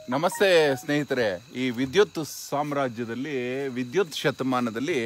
ನಮಸ್ತೆ ಸ್ನೇಹಿತರೆ. ಈ ವಿದ್ಯುತ್ ಸಾಮ್ರಾಜ್ಯದಲ್ಲಿ, ವಿದ್ಯುತ್ ಶತಮಾನದಲ್ಲಿ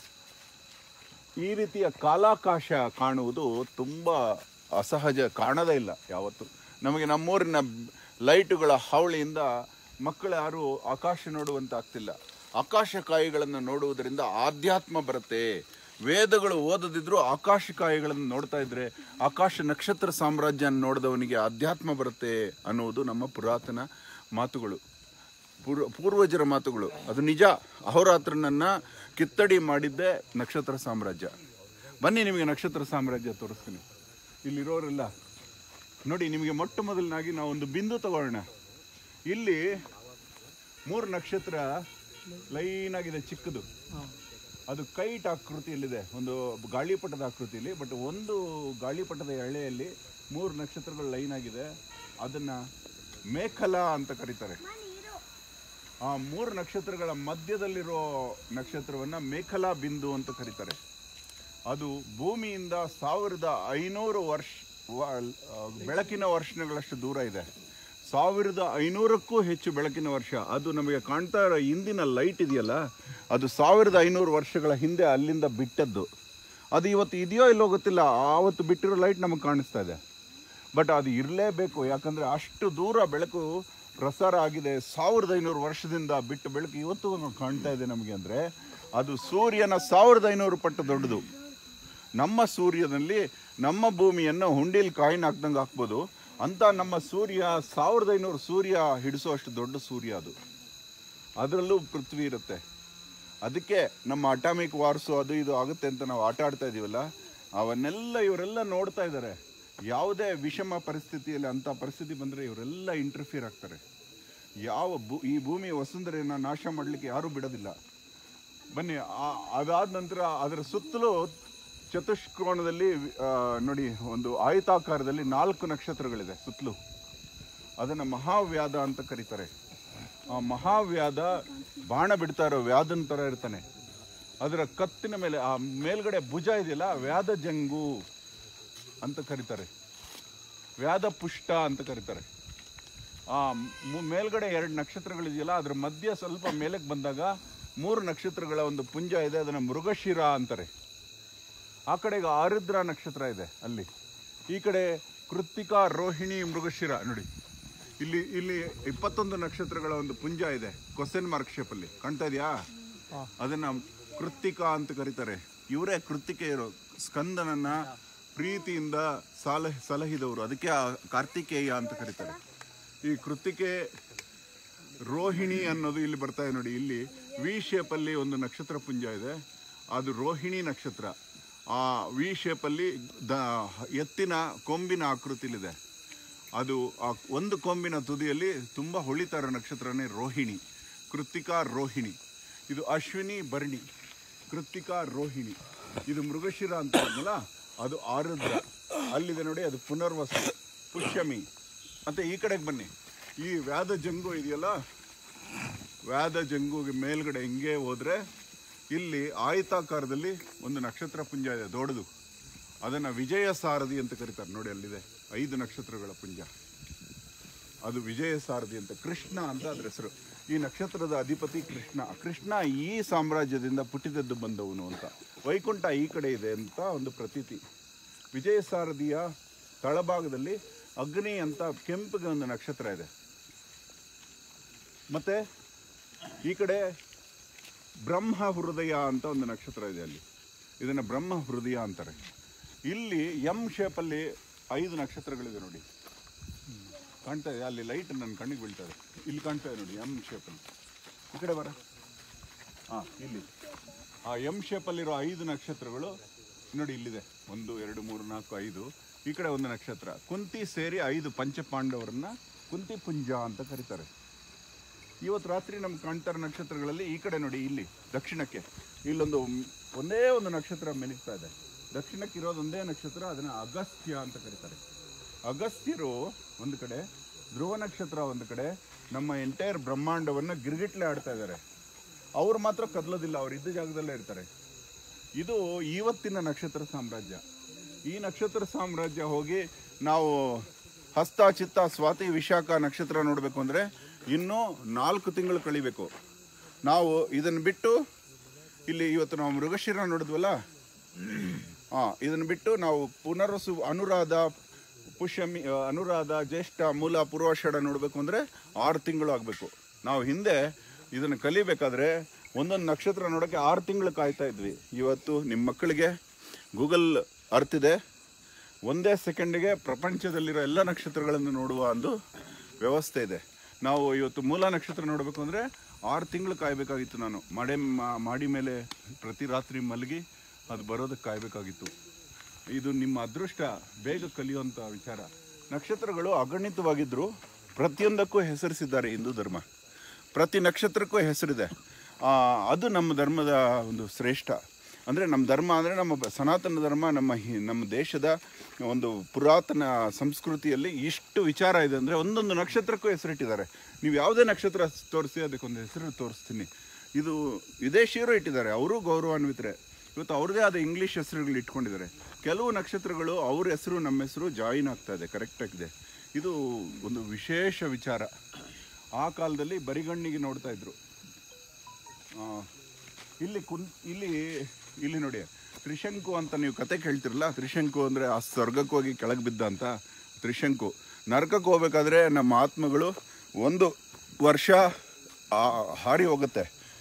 ಈ ರೀತಿಯ ಕಾಲಾಕಾಶ ಕಾಣುವುದು ತುಂಬ ಅಸಹಜ, ಕಾಣದೇ ಇಲ್ಲ ಯಾವತ್ತು. ನಮಗೆ ನಮ್ಮೂರಿನ ಲೈಟುಗಳ ಹಾವಳಿಯಿಂದ ಮಕ್ಕಳು ಯಾರು ಆಕಾಶ ನೋಡುವಂತಾಗ್ತಿಲ್ಲ. ಆಕಾಶಕಾಯಿಗಳನ್ನು ನೋಡುವುದರಿಂದ ಆಧ್ಯಾತ್ಮ ಬರುತ್ತೆ. ವೇದಗಳು ಓದದಿದ್ರು ಆಕಾಶಕಾಯಿಗಳನ್ನು ನೋಡ್ತಾ ಇದ್ರೆ, ಆಕಾಶ ನಕ್ಷತ್ರ ಸಾಮ್ರಾಜ್ಯ ನೋಡಿದವನಿಗೆ ಆಧ್ಯಾತ್ಮ ಬರುತ್ತೆ ಅನ್ನುವುದು ನಮ್ಮ ಪುರಾತನ ಮಾತುಗಳು, ಪೂರ್ವಜರ ಮಾತುಗಳು. ಅದು ನಿಜ. ಅಹೋರಾತ್ರನನ್ನ ಕಿತ್ತಡಿ ಮಾಡಿದ್ದೆ ನಕ್ಷತ್ರ ಸಾಮ್ರಾಜ್ಯ. ಬನ್ನಿ, ನಿಮಗೆ ನಕ್ಷತ್ರ ಸಾಮ್ರಾಜ್ಯ ತೋರಿಸ್ತೀನಿ. ಇಲ್ಲಿರೋರೆಲ್ಲ ನೋಡಿ, ನಿಮಗೆ ಮೊಟ್ಟ ಮೊದಲನಾಗಿ ನಾವು ಒಂದು ಬಿಂದು ತಗೊಳ್ಳೋಣ. ಇಲ್ಲಿ 3 ನಕ್ಷತ್ರ ಲೈನ್ ಆಗಿದೆ, ಚಿಕ್ಕದು. ಅದು ಕೈಟ್ ಆಕೃತಿಯಲ್ಲಿದೆ, ಒಂದು ಗಾಳಿಪಟದ ಆಕೃತಿಯಲ್ಲಿ. ಬಟ್ ಒಂದು ಗಾಳಿಪಟದ ಎಳೆಯಲ್ಲಿ 3 ನಕ್ಷತ್ರಗಳು ಲೈನ್ ಆಗಿದೆ. ಅದನ್ನ ಮೇಖಲಾ ಅಂತ ಕರೀತಾರೆ. ಆ 3 ನಕ್ಷತ್ರಗಳ ಮಧ್ಯದಲ್ಲಿರೋ ನಕ್ಷತ್ರವನ್ನ ಮೇಖಲಾ ಬಿಂದು ಅಂತ ಕರೀತಾರೆ. ಅದು ಭೂಮಿಯಿಂದ 1500 ವರ್ಷ ಬೆಳಕಿನ ವರ್ಷಗಳಷ್ಟು ದೂರ ಇದೆ. 1500ಕ್ಕೂ ಹೆಚ್ಚು ಬೆಳಕಿನ ವರ್ಷ. ಅದು ನಮಗೆ ಕಾಣ್ತಾ ಇರೋ ಇಂದಿನ ಲೈಟ್ ಇದೆಯಲ್ಲ, ಅದು 1500 ವರ್ಷಗಳ ಹಿಂದೆ ಅಲ್ಲಿಂದ ಬಿಟ್ಟದ್ದು. ಅದು ಇವತ್ತು ಇದೆಯೋ ಇಲ್ಲೋ ಗೊತ್ತಿಲ್ಲ. ಆವತ್ತು ಬಿಟ್ಟಿರೋ ಲೈಟ್ ನಮಗೆ ಕಾಣಿಸ್ತಾ ಇದೆ. ಬಟ್ ಅದು ಇರಲೇಬೇಕು, ಯಾಕಂದರೆ ಅಷ್ಟು ದೂರ ಬೆಳಕು ಪ್ರಸಾರ ಆಗಿದೆ. 1500 ವರ್ಷದಿಂದ ಬಿಟ್ಟು ಬೆಳಕು ಇವತ್ತು ಕಾಣ್ತಾ ಇದೆ ನಮಗೆ. ಅಂದರೆ ಅದು ಸೂರ್ಯನ 1500 ಪಟ್ಟು ದೊಡ್ಡದು. ನಮ್ಮ ಸೂರ್ಯನಲ್ಲಿ ನಮ್ಮ ಭೂಮಿಯನ್ನು ಹುಂಡಿಲಿ ಕಾಯಿನ್ ಹಾಕ್ದಂಗೆ ಹಾಕ್ಬೋದು ಅಂತ ನಮ್ಮ ಸೂರ್ಯ 1500 ಸೂರ್ಯ ಹಿಡಿಸೋಷ್ಟು ದೊಡ್ಡ ಸೂರ್ಯ ಅದು. ಅದರಲ್ಲೂ ಪೃಥ್ವಿ ಇರುತ್ತೆ. ಅದಕ್ಕೆ ನಮ್ಮ ಅಟಾಮಿಕ್ ವಾರ್ಸು ಅದು ಇದು ಆಗುತ್ತೆ ಅಂತ ನಾವು ಆಟ ಆಡ್ತಾ ಇದೀವಲ್ಲ, ಅವನ್ನೆಲ್ಲ ಇವರೆಲ್ಲ ನೋಡ್ತಾ ಇದ್ದಾರೆ. ಯಾವುದೇ ವಿಷಮ ಪರಿಸ್ಥಿತಿಯಲ್ಲಿ ಅಂಥ ಪರಿಸ್ಥಿತಿ ಬಂದರೆ ಇವರೆಲ್ಲ ಇಂಟರ್ಫಿಯರ್ ಆಗ್ತಾರೆ. ಈ ಭೂಮಿಯ ವಸುಂಧರೆಯನ್ನು ನಾಶ ಮಾಡಲಿಕ್ಕೆ ಯಾರೂ ಬಿಡೋದಿಲ್ಲ. ಬನ್ನಿ, ಅದಾದ ನಂತರ ಅದರ ಸುತ್ತಲೂ ಚತುಷ್ಕೋಣದಲ್ಲಿ ನೋಡಿ, ಒಂದು ಆಯತಾಕಾರದಲ್ಲಿ 4 ನಕ್ಷತ್ರಗಳಿದೆ ಸುತ್ತಲೂ. ಅದನ್ನು ಮಹಾವ್ಯಾದ ಅಂತ ಕರೀತಾರೆ. ಆ ಮಹಾವ್ಯಾದ ಬಾಣ ಬಿಡ್ತಾ ಇರೋ ವ್ಯಾದನ ಥರ ಇರ್ತಾನೆ. ಅದರ ಕತ್ತಿನ ಮೇಲೆ ಆ ಮೇಲ್ಗಡೆ ಭುಜ ಇದೆಯಲ್ಲ, ವ್ಯಾದ ಜಂಗು ಅಂತ ಕರೀತಾರೆ, ವ್ಯಾದ ಪುಷ್ಟ ಅಂತ ಕರೀತಾರೆ. ಆ ಮೇಲ್ಗಡೆ 2 ನಕ್ಷತ್ರಗಳಿದೆಯಲ್ಲ, ಅದ್ರ ಮಧ್ಯೆ ಸ್ವಲ್ಪ ಮೇಲಕ್ಕೆ ಬಂದಾಗ 3 ನಕ್ಷತ್ರಗಳ ಒಂದು ಪುಂಜ ಇದೆ. ಅದನ್ನು ಮೃಗಶಿರ ಅಂತಾರೆ. ಆ ಕಡೆಗೆ ಆರುದ್ರ ನಕ್ಷತ್ರ ಇದೆ ಅಲ್ಲಿ. ಈ ಕಡೆ ಕೃತ್ತಿಕಾ, ರೋಹಿಣಿ, ಮೃಗಶಿರ. ನೋಡಿ, ಇಲ್ಲಿ 21 ನಕ್ಷತ್ರಗಳ ಒಂದು ಪುಂಜ ಇದೆ, ಕ್ವಶನ್ ಮಾರ್ಕ್ ಶೇಪಲ್ಲಿ ಕಾಣ್ತಾ ಇದೆಯಾ? ಅದನ್ನ ಕೃತ್ತಿಕಾ ಅಂತ ಕರೀತಾರೆ. ಇವರೇ ಕೃತ್ತಿಕೆಯರು, ಸ್ಕಂದನನ್ನ ಪ್ರೀತಿಯಿಂದ ಸಲಹಿದವರು. ಅದಕ್ಕೆ ಕಾರ್ತಿಕೇಯ ಅಂತ ಕರೀತಾರೆ. ಈ ಕೃತ್ತಿಕೆ, ರೋಹಿಣಿ ಅನ್ನೋದು ಇಲ್ಲಿ ಬರ್ತಾ ಇದೆ ನೋಡಿ. ಇಲ್ಲಿ ವಿ ಶೇಪಲ್ಲಿ ಒಂದು ನಕ್ಷತ್ರ ಪುಂಜ ಇದೆ, ಅದು ರೋಹಿಣಿ ನಕ್ಷತ್ರ. ಆ ವಿ ಶೇಪಲ್ಲಿ ಎತ್ತಿನ ಕೊಂಬಿನ ಆಕೃತಿಲಿದೆ. ಅದು ಆ ಒಂದು ಕೊಂಬಿನ ತುದಿಯಲ್ಲಿ ತುಂಬ ಹೊಳಿತಾ ಇರೋ ನಕ್ಷತ್ರನೇ ರೋಹಿಣಿ, ಕೃತ್ತಿಕಾ ರೋಹಿಣಿ. ಇದು ಅಶ್ವಿನಿ, ಭರಣಿ, ಕೃತ್ತಿಕಾ ರೋಹಿಣಿ. ಇದು ಮೃಗಶಿರ ಅಂತ ಹೇಳಿದ್ನಲ್ಲ, ಅದು ಆರುದ್ರ. ಅಲ್ಲಿದೆ ನೋಡಿ, ಅದು ಪುನರ್ವಸು, ಪುಷ್ಯಮಿ. ಮತ್ತು ಈ ಕಡೆಗೆ ಬನ್ನಿ, ಈ ವ್ಯಾದ ಜಂಗು ಇದೆಯಲ್ಲ, ವ್ಯಾದ ಜಂಗುಗೆ ಮೇಲ್ಗಡೆ ಹಿಂಗೆ ಹೋದರೆ ಇಲ್ಲಿ ಆಯತಾಕಾರದಲ್ಲಿ ಒಂದು ನಕ್ಷತ್ರ ಪುಂಜ ಇದೆ, ದೊಡ್ಡದು. ಅದನ್ನು ವಿಜಯ ಸಾರಥಿ ಅಂತ ಕರೀತಾರೆ. ನೋಡಿ, ಅಲ್ಲಿದೆ 5 ನಕ್ಷತ್ರಗಳ ಪುಂಜ, ಅದು ವಿಜಯ ಸಾರಥಿ ಅಂತ. ಕೃಷ್ಣ ಅಂತ ಅದ್ರ ಹೆಸರು. ಈ ನಕ್ಷತ್ರದ ಅಧಿಪತಿ ಕೃಷ್ಣ. ಕೃಷ್ಣ ಈ ಸಾಮ್ರಾಜ್ಯದಿಂದ ಪುಟ್ಟಿದದ್ದು ಬಂದವನು ಅಂತ. ವೈಕುಂಠ ಈ ಕಡೆ ಇದೆ ಅಂತ ಒಂದು ಪ್ರತೀತಿ. ವಿಜಯ ಸಾರಥಿಯ ತಳಭಾಗದಲ್ಲಿ ಅಗ್ನಿ ಅಂತ ಕೆಂಪಿಗೆ ಒಂದು ನಕ್ಷತ್ರ ಇದೆ. ಮತ್ತೆ ಈ ಕಡೆ ಬ್ರಹ್ಮ ಹೃದಯ ಅಂತ ಒಂದು ನಕ್ಷತ್ರ ಇದೆ ಅಲ್ಲಿ. ಇದನ್ನು ಬ್ರಹ್ಮ ಹೃದಯ ಅಂತಾರೆ. ಇಲ್ಲಿ ಎಂ ಶೇಪಲ್ಲಿ 5 ನಕ್ಷತ್ರಗಳಿದೆ ನೋಡಿ, ಕಾಣ್ತಾ ಇದೆ. ಅಲ್ಲಿ ಲೈಟ್ ನನ್ನ ಕಣ್ಣಿಗೆ ಬೀಳ್ತಾ ಇದೆ. ಇಲ್ಲಿ ಕಾಣ್ತಾ ಇದೆ ನೋಡಿ, ಎಂ ಶೇಪಲ್ಲಿ. ಈ ಕಡೆ ಬರ. ಇಲ್ಲಿ ಆ ಎಂ ಶೇಪಲ್ಲಿರೋ 5 ನಕ್ಷತ್ರಗಳು ನೋಡಿ, ಇಲ್ಲಿದೆ 1 2 3 4 5. ಈ ಕಡೆ ಒಂದು ನಕ್ಷತ್ರ. ಕುಂತಿ ಸೇರಿ 5 ಪಂಚಪಾಂಡವರನ್ನ ಕುಂತಿ ಪುಂಜ ಅಂತ ಕರೀತಾರೆ. ಇವತ್ತು ರಾತ್ರಿ ನಮ್ಗೆ ಕಾಣ್ತಾ ಇರೋ ನಕ್ಷತ್ರಗಳಲ್ಲಿ ಈ ಕಡೆ ನೋಡಿ, ಇಲ್ಲಿ ದಕ್ಷಿಣಕ್ಕೆ ಒಂದೇ ಒಂದು ನಕ್ಷತ್ರ ಮೆಲುಕ್ತಾ ಇದೆ. ದಕ್ಷಿಣಕ್ಕೆ ಇರೋದು ಒಂದೇ ನಕ್ಷತ್ರ, ಅದನ್ನು ಅಗಸ್ತ್ಯ ಅಂತ ಕರೀತಾರೆ. ಅಗಸ್ತ್ಯರು ಒಂದು ಕಡೆ, ಧ್ರುವ ನಕ್ಷತ್ರ ಒಂದು ಕಡೆ, ನಮ್ಮ ಎಂಟೈರ್ ಬ್ರಹ್ಮಾಂಡವನ್ನು ಗಿರ್ಗಿಟ್ಲೆ ಆಡ್ತಾ ಇದ್ದಾರೆ. ಅವ್ರು ಮಾತ್ರ ಕದಲೋದಿಲ್ಲ, ಅವ್ರು ಇದ್ದ ಜಾಗದಲ್ಲೇ ಇರ್ತಾರೆ. ಇದು ಇವತ್ತಿನ ನಕ್ಷತ್ರ ಸಾಮ್ರಾಜ್ಯ. ಈ ನಕ್ಷತ್ರ ಸಾಮ್ರಾಜ್ಯ ಹೋಗಿ ನಾವು ಹಸ್ತ, ಚಿತ್ತ, ಸ್ವಾತಿ, ವಿಶಾಖ ನಕ್ಷತ್ರ ನೋಡಬೇಕು ಅಂದರೆ ಇನ್ನೂ 4 ತಿಂಗಳು ಕಳಿಬೇಕು. ನಾವು ಇದನ್ನು ಬಿಟ್ಟು ಇಲ್ಲಿ ಇವತ್ತು ನಾವು ಮೃಗಶಿರ ನೋಡಿದ್ವಲ್ಲ, ಇದನ್ನು ಬಿಟ್ಟು ನಾವು ಪುನರ್ವಸು, ಅನುರಾಧ, ಪುಷ್ಯಮಿ, ಅನುರಾಧ, ಜ್ಯೇಷ್ಠ, ಮೂಲ, ಪೂರ್ವಾಷಾಢ ನೋಡಬೇಕು ಅಂದರೆ 6 ತಿಂಗಳು ಆಗಬೇಕು. ನಾವು ಹಿಂದೆ ಇದನ್ನು ಕಲಿಬೇಕಾದ್ರೆ ಒಂದೊಂದು ನಕ್ಷತ್ರ ನೋಡೋಕ್ಕೆ 6 ತಿಂಗಳು ಕಾಯ್ತಾ ಇದ್ವಿ. ಇವತ್ತು ನಿಮ್ಮ ಮಕ್ಕಳಿಗೆ ಗೂಗಲ್ ಅರ್ತ್ ಇದೆ, ಒಂದೇ ಸೆಕೆಂಡಿಗೆ ಪ್ರಪಂಚದಲ್ಲಿರೋ ಎಲ್ಲ ನಕ್ಷತ್ರಗಳನ್ನು ನೋಡುವ ಒಂದು ವ್ಯವಸ್ಥೆ ಇದೆ. ನಾವು ಇವತ್ತು ಮೂಲ ನಕ್ಷತ್ರ ನೋಡಬೇಕು ಅಂದರೆ 6 ತಿಂಗಳು ಕಾಯಬೇಕಾಗಿತ್ತು. ನಾನು ಮಾಡಿ ಮೇಲೆ ಪ್ರತಿ ರಾತ್ರಿ ಮಲಗಿ ಅದು ಬರೋದಕ್ಕೆ ಕಾಯಬೇಕಾಗಿತ್ತು. ಇದು ನಿಮ್ಮ ಅದೃಷ್ಟ, ಬೇಗ ಕಲಿಯುವಂಥ ವಿಚಾರ. ನಕ್ಷತ್ರಗಳು ಅಗಣಿತವಾಗಿದ್ದರೂ ಪ್ರತಿಯೊಂದಕ್ಕೂ ಹೆಸರಿಸಿದ್ದಾರೆ ಹಿಂದೂ ಧರ್ಮ. ಪ್ರತಿ ನಕ್ಷತ್ರಕ್ಕೂ ಹೆಸರಿದೆ. ಅದು ನಮ್ಮ ಧರ್ಮದ ಒಂದು ಶ್ರೇಷ್ಠ. ಅಂದರೆ ನಮ್ಮ ಧರ್ಮ ಅಂದರೆ ನಮ್ಮ ಸನಾತನ ಧರ್ಮ, ನಮ್ಮ ದೇಶದ ಒಂದು ಪುರಾತನ ಸಂಸ್ಕೃತಿಯಲ್ಲಿ ಇಷ್ಟು ವಿಚಾರ ಇದೆ. ಅಂದರೆ ಒಂದೊಂದು ನಕ್ಷತ್ರಕ್ಕೂ ಹೆಸರಿಟ್ಟಿದ್ದಾರೆ. ನೀವು ಯಾವುದೇ ನಕ್ಷತ್ರ ತೋರಿಸಿ ಅದಕ್ಕೊಂದು ಹೆಸರು ತೋರಿಸ್ತೀನಿ. ಇದು ವಿದೇಶಿಯರು ಇಟ್ಟಿದ್ದಾರೆ, ಅವರು ಗೌರವಾನ್ವಿತರೆ. ಇವತ್ತು ಅವ್ರದ್ದೇ ಆದ ಇಂಗ್ಲೀಷ್ ಹೆಸರುಗಳು ಇಟ್ಕೊಂಡಿದ್ದಾರೆ. ಕೆಲವು ನಕ್ಷತ್ರಗಳು ಅವ್ರ ಹೆಸರು ನಮ್ಮ ಹೆಸರು ಜಾಯಿನ್ ಆಗ್ತಾ ಇದೆ, ಕರೆಕ್ಟಾಗಿದೆ. ಇದು ಒಂದು ವಿಶೇಷ ವಿಚಾರ. ಆ ಕಾಲದಲ್ಲಿ ಬರಿಗಣ್ಣಿಗೆ ನೋಡ್ತಾ ಇದ್ರು. ಇಲ್ಲಿ ನೋಡಿ, ತ್ರಿಶಂಕು ಅಂತ ನೀವು ಕತೆ ಕೇಳ್ತಿರಲ್ಲ. ತ್ರಿಶಂಕು ಅಂದರೆ ಆ ಸ್ವರ್ಗಕ್ಕೆ ಹೋಗಿ ಕೆಳಗೆ ಬಿದ್ದ ಅಂತ ತ್ರಿಶಂಕು. ನರಕಕ್ಕೆ ಹೋಗ್ಬೇಕಾದ್ರೆ ನಮ್ಮ ಆತ್ಮಗಳು 1 ವರ್ಷ ಹಾರಿ ಹೋಗುತ್ತೆ.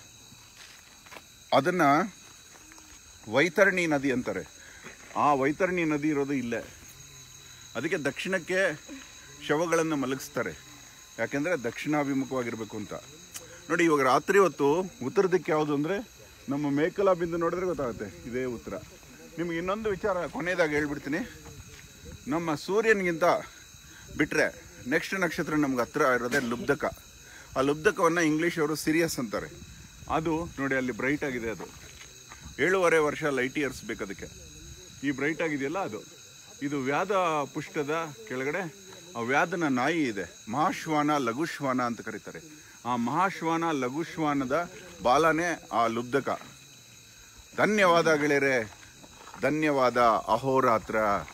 ಅದನ್ನು ವೈತರಣಿ ನದಿ ಅಂತಾರೆ. ಆ ವೈತರಣಿ ನದಿ ಇರೋದು ಇಲ್ಲೇ. ಅದಕ್ಕೆ ದಕ್ಷಿಣಕ್ಕೆ ಶವಗಳನ್ನು ಮಲಗಿಸ್ತಾರೆ, ಯಾಕೆಂದರೆ ದಕ್ಷಿಣಾಭಿಮುಖವಾಗಿರಬೇಕು ಅಂತ. ನೋಡಿ, ಇವಾಗ ರಾತ್ರಿ ಹೊತ್ತು ಉತ್ತರ ದಿಕ್ಕು ಯಾವುದು ಅಂದರೆ ನಮ್ಮ ಮೇಕಲ ಬಿಂದು ನೋಡಿದ್ರೆ ಗೊತ್ತಾಗುತ್ತೆ, ಇದೇ ಉತ್ತರ. ನಿಮ್ಗೆ ಇನ್ನೊಂದು ವಿಚಾರ ಕೊನೆಯದಾಗಿ ಹೇಳ್ಬಿಡ್ತೀನಿ. ನಮ್ಮ ಸೂರ್ಯನಿಗಿಂತ ಬಿಟ್ಟರೆ ನೆಕ್ಸ್ಟ್ ನಕ್ಷತ್ರ ನಮ್ಗೆ ಹತ್ರ ಇರೋದೇ ಲುಬ್ಧಕ. ಆ ಲುಬ್ಧಕವನ್ನು ಇಂಗ್ಲೀಷವರು ಸಿರಿಯಸ್ ಅಂತಾರೆ. ಅದು ನೋಡಿ ಅಲ್ಲಿ ಬ್ರೈಟ್ ಆಗಿದೆ. ಅದು 7.5 ವರ್ಷ ಲೈಟ್ ಇಯರ್ಸ್ ಬೇಕು ಅದಕ್ಕೆ. ಈ ಬ್ರೈಟ್ ಆಗಿದೆಯಲ್ಲ ಅದು, ಇದು ವ್ಯಾಧ ಪುಷ್ಟದ ಕೆಳಗಡೆ ಆ ವ್ಯಾಧನ ನಾಯಿ ಇದೆ. ಮಹಾಶ್ವಾನ, ಲಘುಶ್ವಾನ ಅಂತ ಕರೀತಾರೆ. ಆ ಮಹಾಶ್ವಾನ, ಲಘುಶ್ವಾನದ ಬಾಲನೇ ಆ ಲುಬ್ಧಕ. ಧನ್ಯವಾದ ಗೆಳೆಯರೆ, ಧನ್ಯವಾದ. ಅಹೋರಾತ್ರ.